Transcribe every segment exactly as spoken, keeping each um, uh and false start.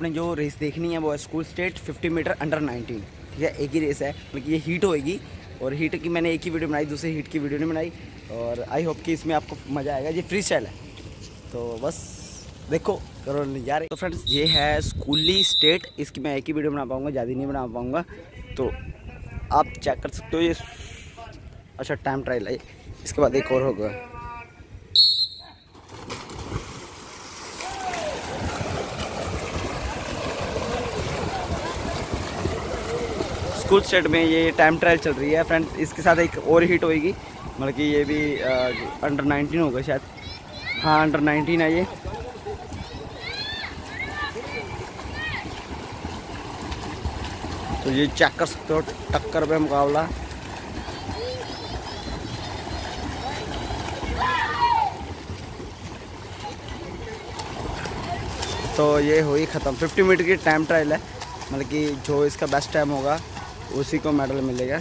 अपने जो रेस देखनी है वो है school state fifty metre under nineteen. ठीक है, एक ही रेस है, मतलब ये हीट होएगी और हीट की मैंने एक ही वीडियो बनाई, दूसरी हीट की वीडियो नहीं बनाई। और आई होप कि इसमें आपको मज़ा आएगा। ये फ्री स्टाइल है तो बस देखो करो नज़ारे। तो फ्रेंड्स ये है स्कूली स्टेट, इसकी मैं एक ही वीडियो बना पाऊँगा, ज़्यादा नहीं बना पाऊँगा, तो आप चेक कर सकते हो। ये अच्छा टाइम ट्रायल है, इसके बाद एक और होगा। स्कूल स्टेट में ये टाइम ट्रायल चल रही है फ्रेंड्स। इसके साथ एक और हीट होएगी, मतलब कि ये भी अंडर नाइनटीन होगा शायद। हाँ अंडर नाइनटीन है ये। तो ये चेक कर सकते हो, टक्कर पे मुकाबला। तो ये हुई ख़त्म। फिफ्टी मीटर की टाइम ट्रायल है, मतलब कि जो इसका बेस्ट टाइम होगा उसी को मेडल मिलेगा।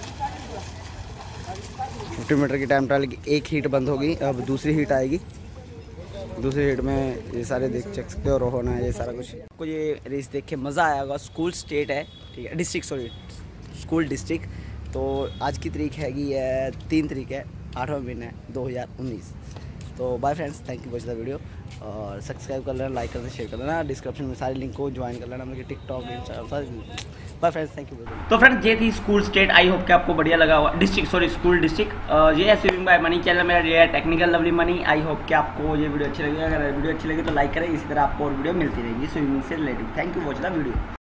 फिफ्टी मीटर की टाइम ट्रायल की एक हीट बंद होगी, अब दूसरी हीट आएगी। दूसरी हीट में ये सारे देख चेक सकते हो, रोहना है ये सारा कुछ। आपको ये रेस देख के मज़ा आया होगा। स्कूल स्टेट है, ठीक है, डिस्ट्रिक्ट सॉरी स्कूल डिस्ट्रिक्ट। तो आज की तारीख हैगी है तीन तारीख है आठवां महीना है दो हज़ार उन्नीस। तो bye friends, thank you for the video और सब्सक्राइब कर लेना, लाइक करना, शेयर कर लेना। डिस्क्रिप्शन में सारे लिंक को ज्वाइन कर लेना, मतलब टिकटॉक इंस्टाग्राम सारे। Bye friends, thank you. तो फ्रेंड्स ये थी स्कूल स्टेट, आई होप कि आपको बढ़िया लगा होगा। District sorry school district. ये है स्विमिंग बाय मनी चैनल मेरा, ये है technical lovely Mani. I hope कि आपको ये वीडियो अच्छी लगी। अगर वीडियो अच्छी लगी तो लाइक करें, इसी तरह आपको और वीडियो मिलती रहेगी स्विमिंग से related. Thank you watch the video.